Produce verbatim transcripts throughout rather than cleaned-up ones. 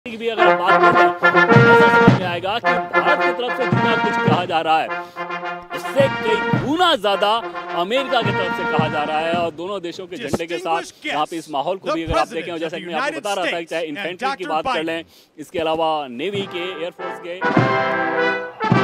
की भी अगर बात करते हैं तो ऐसा समझ में आएगा कि भारत की तरफ से जितना कुछ कहा जा रहा है उससे कई गुना ज्यादा अमेरिका की तरफ से कहा जा रहा है। और दोनों देशों के झंडे के साथ यहाँ पे इस माहौल को भी अगर आप देखें, जैसा कि मैं आपको बता रहा था, चाहे इन्फेंट्री की बात कर लें, इसके अलावा नेवी के, एयरफोर्स के,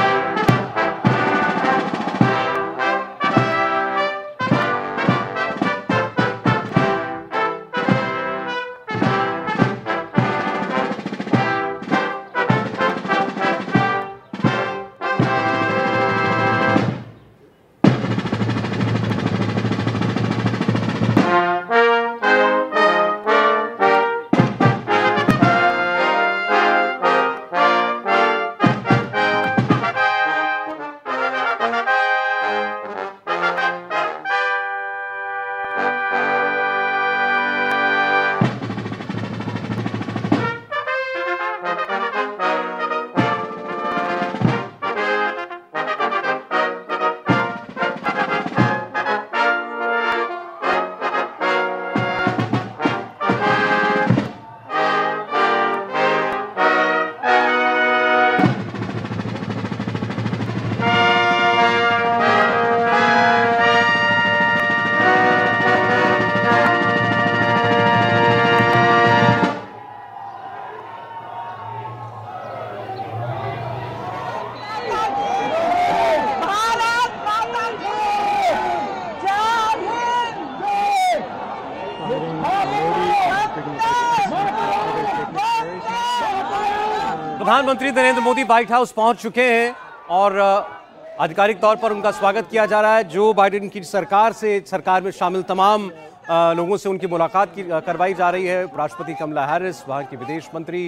प्रधानमंत्री नरेंद्र मोदी व्हाइट हाउस पहुंच चुके हैं और आधिकारिक तौर पर उनका स्वागत किया जा रहा है। जो बाइडेन की सरकार से सरकार में शामिल तमाम लोगों से उनकी मुलाकात की करवाई जा रही है। राष्ट्रपति कमला हैरिस, वहां के विदेश मंत्री,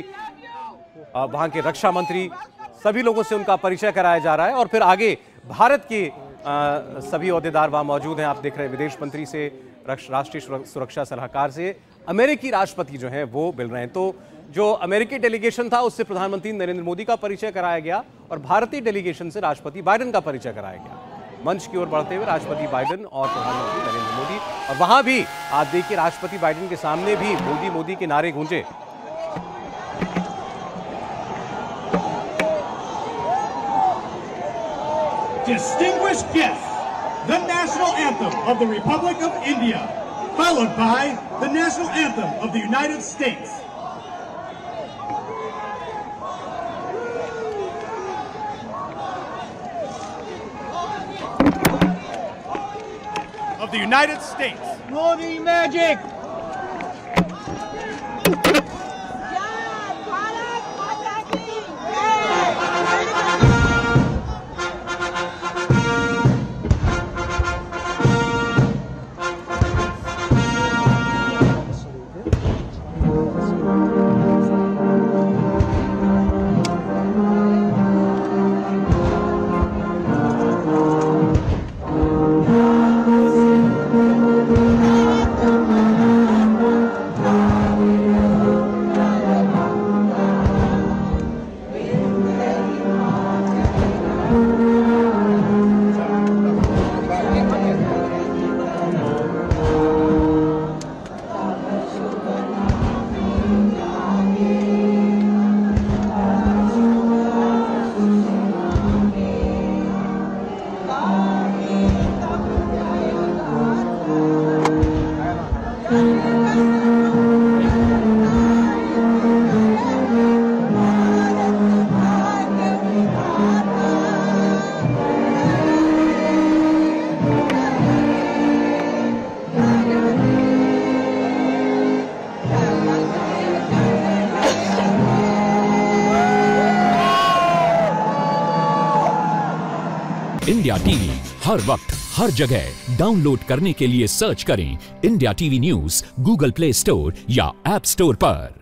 वहां के रक्षा मंत्री, सभी लोगों से उनका परिचय कराया जा रहा है। और फिर आगे भारत के सभी ओहदेदार वहां मौजूद हैं। आप देख रहे हैं विदेश मंत्री से, राष्ट्रीय सुरक्षा सलाहकार से अमेरिकी राष्ट्रपति जो हैं वो मिल रहे हैं। तो जो अमेरिकी डेलीगेशन था उससे प्रधानमंत्री नरेंद्र मोदी का परिचय कराया गया और भारतीय डेलीगेशन से राष्ट्रपति बाइडेन का परिचय कराया गया। मंच की ओर बढ़ते हुए राष्ट्रपति बाइडेन और प्रधानमंत्री नरेंद्र मोदी, और वहां भी आप देखिए राष्ट्रपति बाइडेन के सामने भी मोदी मोदी के नारे गूंजे। Distinguished guests, the national anthem of the Republic of India, followed by the national anthem of the United States. Of the United States. Modi magic! India TV हर वक्त हर जगह डाउनलोड करने के लिए सर्च करें India TV news Google Play Store या App Store पर।